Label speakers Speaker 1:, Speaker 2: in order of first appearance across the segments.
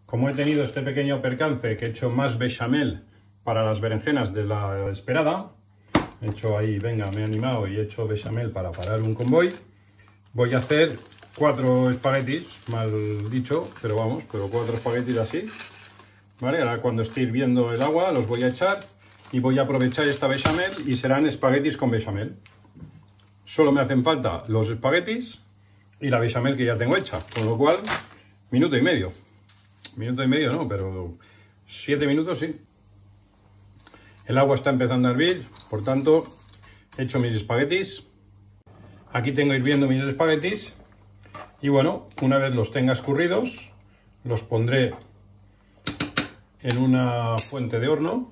Speaker 1: Como he tenido este pequeño percance que he hecho más bechamel para las berenjenas de la esperada, he hecho ahí, venga, me he animado y he hecho bechamel para parar un convoy, voy a hacer 4 espaguetis, mal dicho, pero vamos, 4 espaguetis así, ¿vale? Ahora cuando esté hirviendo el agua los voy a echar y voy a aprovechar esta bechamel y serán espaguetis con bechamel. Solo me hacen falta los espaguetis y la bechamel que ya tengo hecha, con lo cual, minuto y medio no, pero 7 minutos sí. El agua está empezando a hervir, por tanto, he hecho mis espaguetis. Aquí tengo hirviendo mis espaguetis. Y bueno, una vez los tenga escurridos, los pondré en una fuente de horno.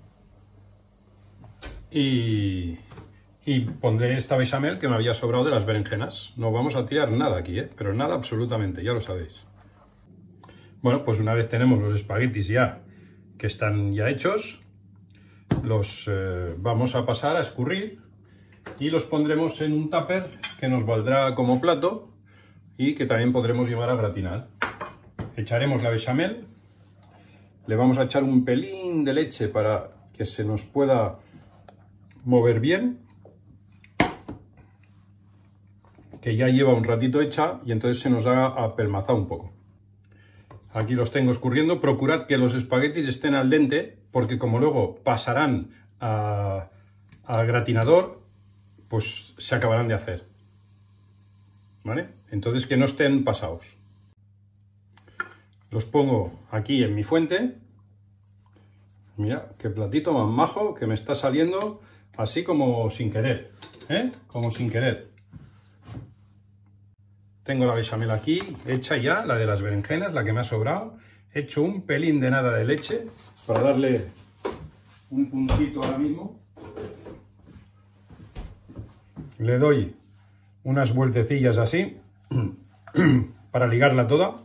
Speaker 1: Y pondré esta bechamel que me había sobrado de las berenjenas. No vamos a tirar nada aquí, pero nada absolutamente, ya lo sabéis. Bueno, pues una vez tenemos los espaguetis ya que están ya hechos, los vamos a pasar a escurrir y los pondremos en un tupper que nos valdrá como plato y que también podremos llevar a gratinar. Echaremos la bechamel, le vamos a echar un pelín de leche para que se nos pueda mover bien, que ya lleva un ratito hecha y entonces se nos ha apelmazado un poco. Aquí los tengo escurriendo. Procurad que los espaguetis estén al dente, porque como luego pasarán al gratinador, pues se acabarán de hacer, ¿vale? Entonces que no estén pasados. Los pongo aquí en mi fuente. Mira, qué platito más majo que me está saliendo así como sin querer, ¿eh? Como sin querer. Tengo la bechamel aquí, hecha ya, la de las berenjenas, la que me ha sobrado. He hecho un pelín de nada de leche para darle un puntito ahora mismo. Le doy unas vueltecillas así para ligarla toda.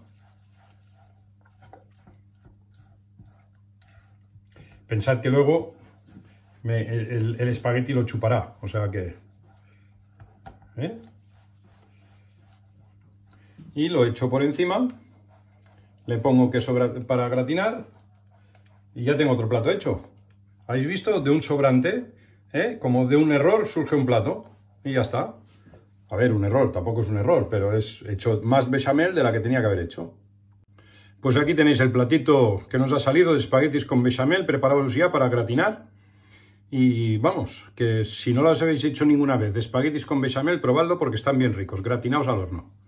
Speaker 1: Pensad que luego el espagueti lo chupará, o sea que... ¿eh? Y lo echo por encima, le pongo queso para gratinar y ya tengo otro plato hecho. ¿Habéis visto? De un sobrante, como de un error surge un plato y ya está. A ver, un error, tampoco es un error, pero es hecho más bechamel de la que tenía que haber hecho. Pues aquí tenéis el platito que nos ha salido de espaguetis con bechamel preparados ya para gratinar. Y vamos, que si no los habéis hecho ninguna vez de espaguetis con bechamel, probadlo porque están bien ricos, gratinados al horno.